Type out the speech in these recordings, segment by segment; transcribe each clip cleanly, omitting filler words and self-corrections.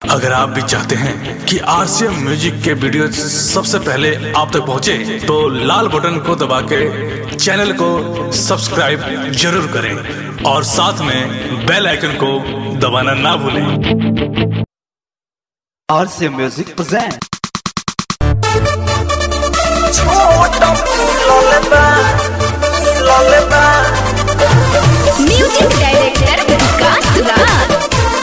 अगर आप भी चाहते हैं कि आरसीएम म्यूजिक के वीडियो सबसे पहले आप तक पहुंचे, तो लाल बटन को दबा के चैनल को सब्सक्राइब जरूर करें और साथ में बेल आइकन को दबाना ना भूलें। RCM music present music director Vikas Raj.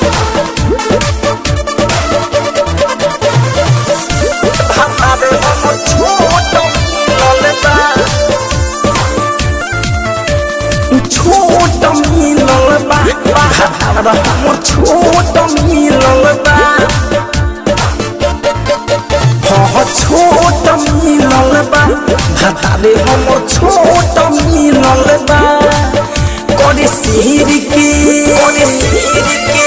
भातारे हम छोट मिलल बा करे सिर के करे सिर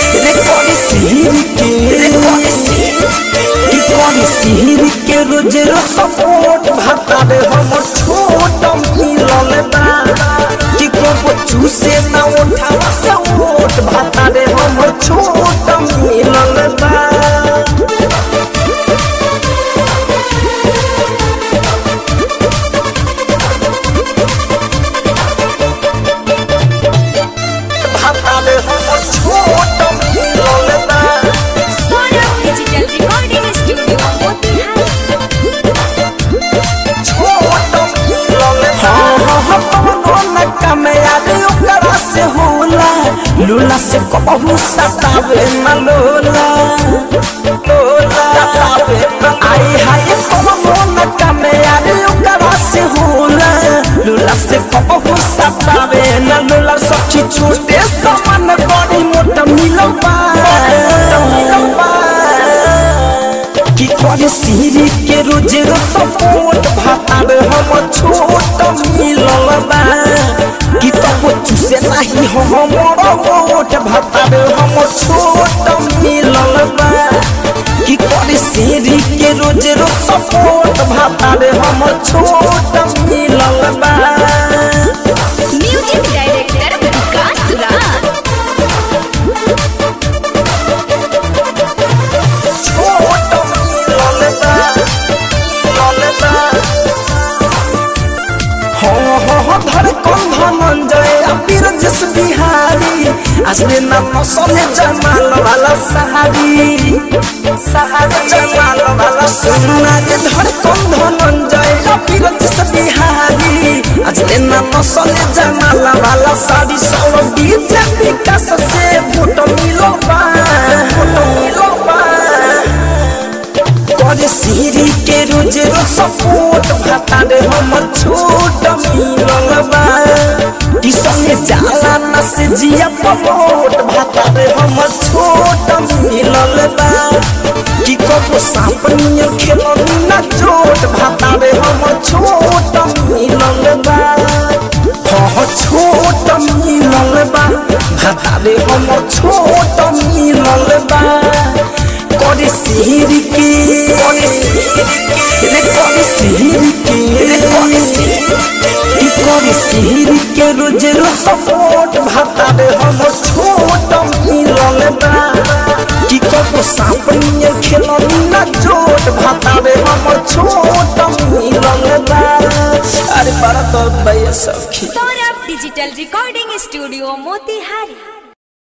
के रोज सपोर्ट भातारे हम छोट मिलल बा कि को चूसे ना उठावा से वोट भातारे हम छोट मिलल बा। लूला से कहू सतावे न लोला आई हाय कहू न कमे यारे ओकरा से होला लूला से कहू सतावे न लोला सब चीज छूटे सामान बड़ी मोटा मिलबा कि करे सिर के रोज सपोर्ट भातारे हम छोट मिलल बा कि तब चूसे नहीं हमर वोट भातारे हम छोट मिलल बा कि करे सिर के रोज सपोर्ट भातारे हम छोट मिलल बा। Music director Vikas Raj. बिहारी असली नाम सोने जमाल वाला सहारी जमाल वाला सुनना के धड़कन धनंजय बिरजस बिहारी असली नाम सोने जमाल वाला सारी सब डीजे विकास से फोटो मिलबा करे सिरी के रोज सपोर्ट भातारे हम छोट मिलल बा संगे जाला न से जिया पपोट भातारे हम छोट मिलल बा कि कबो सांप नियर खेलन न चोट भातारे हम छोट मिलल बा छोट मिलल बा भातारे हम छोट मिलल बा करे सिर के रोज सपोर्ट भातारे हम छोट मिलल बा कि कबो सांप नियर खेलन न चोट भातारे हम छोट मिलल बा। अरे बड़ा तो भैया सखी Saurabh digital recording studio Motihari.